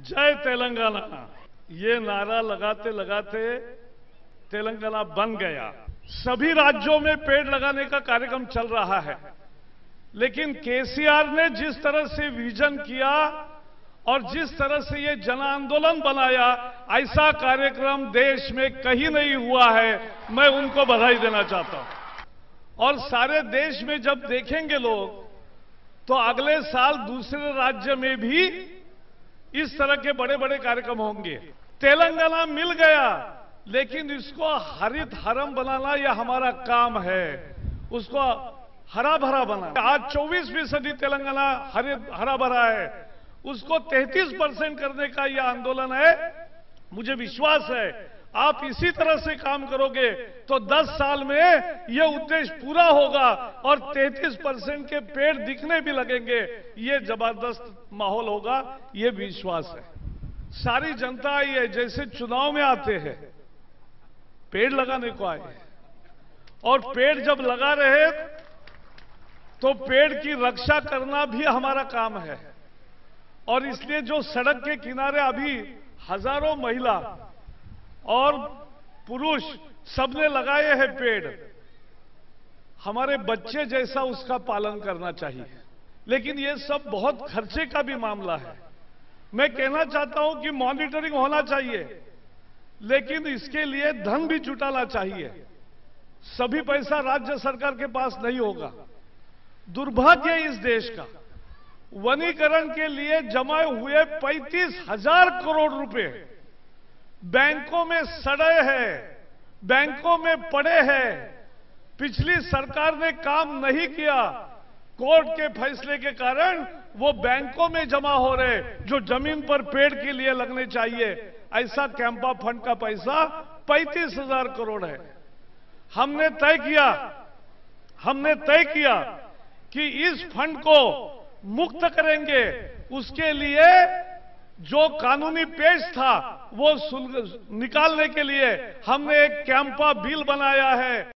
जय तेलंगाना, ये नारा लगाते लगाते तेलंगाना बन गया। सभी राज्यों में पेड़ लगाने का कार्यक्रम चल रहा है, लेकिन केसीआर ने जिस तरह से विजन किया और जिस तरह से ये जन आंदोलन बनाया, ऐसा कार्यक्रम देश में कहीं नहीं हुआ है। मैं उनको बधाई देना चाहता हूं। और सारे देश में जब देखेंगे लोग, तो अगले साल दूसरे राज्य में भी इस तरह के बड़े बड़े कार्यक्रम होंगे। तेलंगाना मिल गया, लेकिन इसको हरित हरम बनाना यह हमारा काम है। उसको हरा भरा बनाना। आज 24% तेलंगाना हरा भरा है, उसको 33% करने का यह आंदोलन है। मुझे विश्वास है आप इसी तरह से काम करोगे तो 10 साल में यह उद्देश्य पूरा होगा और 33% के पेड़ दिखने भी लगेंगे। ये जबरदस्त माहौल होगा, ये विश्वास है। सारी जनता आई है, जैसे चुनाव में आते हैं पेड़ लगाने को आए, और पेड़ जब लगा रहे तो पेड़ की रक्षा करना भी हमारा काम है। और इसलिए जो सड़क के किनारे अभी हजारों महिला और पुरुष सबने लगाए हैं पेड़, हमारे बच्चे जैसा उसका पालन करना चाहिए। लेकिन ये सब बहुत खर्चे का भी मामला है। मैं कहना चाहता हूं कि मॉनिटरिंग होना चाहिए, लेकिन इसके लिए धन भी जुटाना चाहिए। सभी पैसा राज्य सरकार के पास नहीं होगा। दुर्भाग्य है इस देश का, वनीकरण के लिए जमा हुए 35,000 करोड़ रुपए बैंकों में सड़े हैं, बैंकों में पड़े हैं। पिछली सरकार ने काम नहीं किया, कोर्ट के फैसले के कारण वो बैंकों में जमा हो रहे, जो जमीन पर पेड़ के लिए लगने चाहिए। ऐसा कैंपा फंड का पैसा 35,000 करोड़ है। हमने तय किया कि इस फंड को मुक्त करेंगे। उसके लिए जो कानूनी पेश था वो निकालने के लिए हमने एक कैंपा बिल बनाया है।